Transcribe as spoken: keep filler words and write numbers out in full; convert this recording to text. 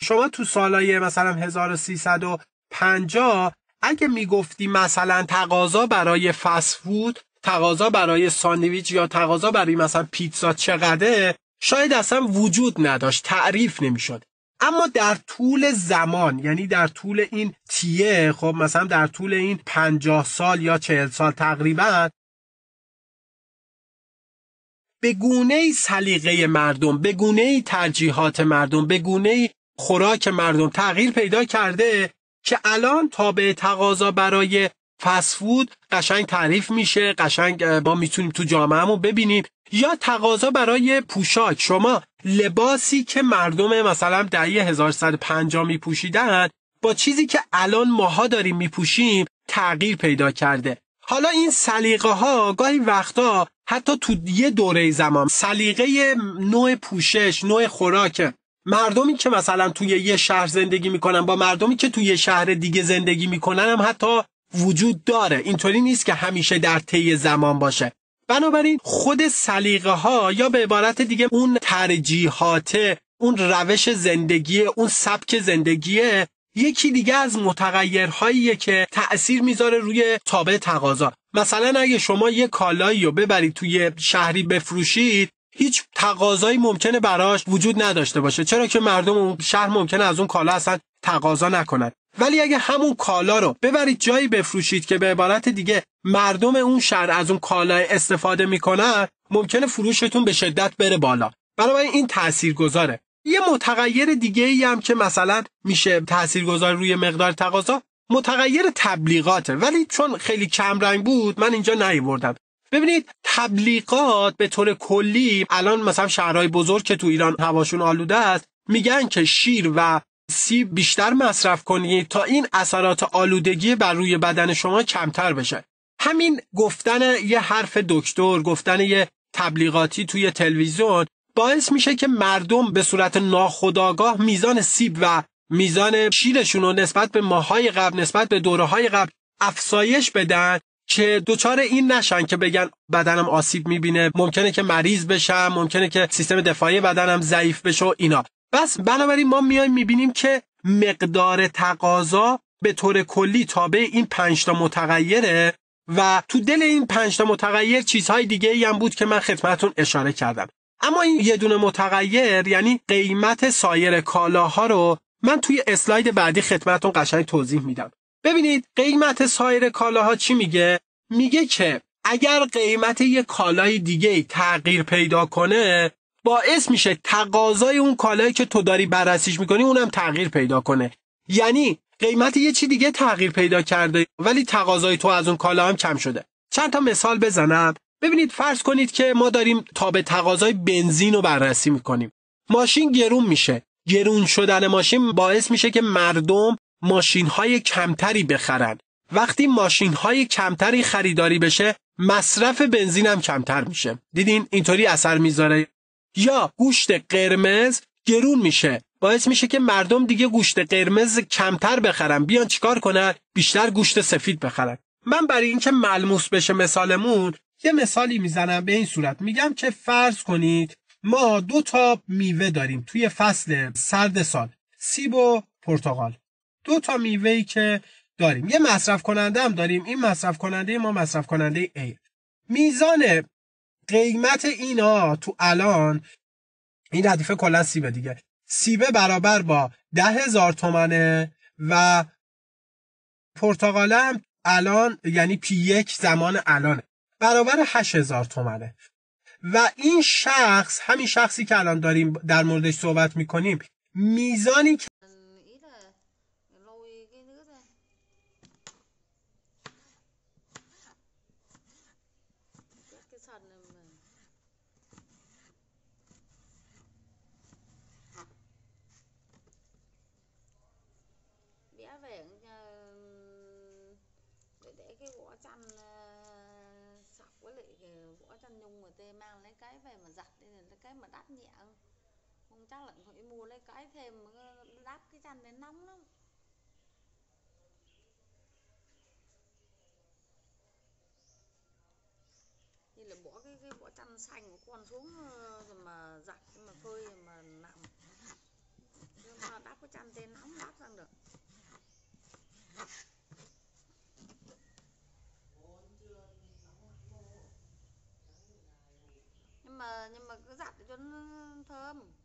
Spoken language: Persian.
شما تو سالای مثلا هزار و سیصد و پنجاه اگه میگفتی مثلا تقاضا برای فست فود، تقاضا برای ساندویچ یا تقاضا برای مثلا پیتزا چقدره، شاید اصلا وجود نداشت، تعریف نمیشد. اما در طول زمان، یعنی در طول این تیه، خب مثلا در طول این پنجاه سال یا چهل سال تقریبا، به گونه‌ای سلیقه مردم، به گونه‌ای ترجیحات مردم، به گونه‌ای خوراک مردم تغییر پیدا کرده که الان تابع تقاضا برای فست فود قشنگ تعریف میشه، قشنگ ما میتونیم تو جامعهمون ببینیم. یا تقاضا برای پوشاک، شما لباسی که مردم مثلا دهه هزار و سیصد و پنجاه میپوشیدن با چیزی که الان ماها داریم میپوشیم تغییر پیدا کرده. حالا این سلیقه ها گاهی وقتا حتی تو یه دوره زمان، سلیقه نوع پوشش، نوع خوراک مردمی که مثلا توی یه شهر زندگی میکنن با مردمی که توی یه شهر دیگه زندگی میکنن هم حتی وجود داره. اینطوری نیست که همیشه در طی زمان باشه. بنابراین خود سلیقه ها، یا به عبارت دیگه اون ترجیحات، اون روش زندگی، اون سبک زندگیه، یکی دیگه از متغیرهاییه که تأثیر میذاره روی تابع تقاضا. مثلا اگه شما یه کالایی رو ببرید توی شهری بفروشید، هیچ تقاضایی ممکنه براش وجود نداشته باشه، چرا که مردم اون شهر ممکنه از اون کالا اصلا تقاضا نکنن. ولی اگه همون کالا رو ببرید جایی بفروشید که به عبارت دیگه مردم اون شهر از اون کالا استفاده میکنن، ممکنه فروشتون به شدت بره بالا. بنابراین این تاثیرگذاره. یه متغیر دیگه ای هم که مثلا میشه تاثیرگذار روی مقدار تقاضا، متغیر تبلیغاته، ولی چون خیلی کم رنگ بود من اینجا نیاوردم. ببینید تبلیغات به طور کلی الان مثلا شهرهای بزرگ که تو ایران هواشون آلوده است میگن که شیر و سیب بیشتر مصرف کنید تا این اثرات آلودگی بر روی بدن شما کمتر بشه. همین گفتن یه حرف دکتر، گفتن یه تبلیغاتی توی تلویزیون باعث میشه که مردم به صورت ناخودآگاه میزان سیب و میزان شیرشون رو نسبت به ماهای قبل، نسبت به دوره‌های قبل افزایش بدن که دوچار این نشن که بگن بدنم آسیب میبینه، ممکنه که مریض بشم، ممکنه که سیستم دفاعی بدنم ضعیف بشه و اینا. بس بنابراین ما میایم میبینیم که مقدار تقاضا به طور کلی تابع این پنج تا متغیره و تو دل این پنج تا متغیر چیزهای دیگه ای هم بود که من خدمتتون اشاره کردم. اما این یه دونه متغیر، یعنی قیمت سایر کالاها رو من توی اسلاید بعدی خدمتتون قشنگ توضیح میدم. ببینید قیمت سایر کالاها چی میگه؟ میگه که اگر قیمت یه کالای دیگه تغییر پیدا کنه، باعث میشه تقاضای اون کالایی که تو داری بررسیش میکنی اونم تغییر پیدا کنه. یعنی قیمت یه چی دیگه تغییر پیدا کرده ولی تقاضای تو از اون کالا هم کم شده. چند تا مثال بزنم. ببینید فرض کنید که ما داریم تابع تقاضای بنزین رو بررسی میکنیم. ماشین گرون میشه. گرون شدن ماشین باعث میشه که مردم ماشین‌های کمتری بخرن. وقتی ماشین‌های کمتری خریداری بشه، مصرف بنزین هم کمتر میشه. دیدین اینطوری اثر میذاره. یا گوشت قرمز گرون میشه، باعث میشه که مردم دیگه گوشت قرمز کمتر بخرن، بیان چیکار کنن؟ بیشتر گوشت سفید بخرن. من برای اینکه ملموس بشه مثالمون یه مثالی میزنم به این صورت. میگم که فرض کنید ما دو تا میوه داریم توی فصل سرد سال، سیب و پرتقال. دو تا میوه‌ای که داریم، یه مصرف کننده هم داریم. این مصرف کننده ما مصرف کننده A. میزان قیمت اینا تو الان، این ردیفه کلا سیبه دیگه، سیبه برابر با ده هزار تومنه و پرتقاله هم الان یعنی پی یک زمان الانه برابر هشت هزار تومنه. و این شخص، همین شخصی که الان داریم در موردش صحبت میکنیم، میزانی که chắc là phải mua lấy cái thêm đắp cái chanh để nóng lắm. Như là bỏ cái cái vỏ chanh xanh của con xuống rồi mà giặt mà phơi mà nằm. Nhưng mà đắp cái chanh nhưng mà cứ giặt để cho nó thơm.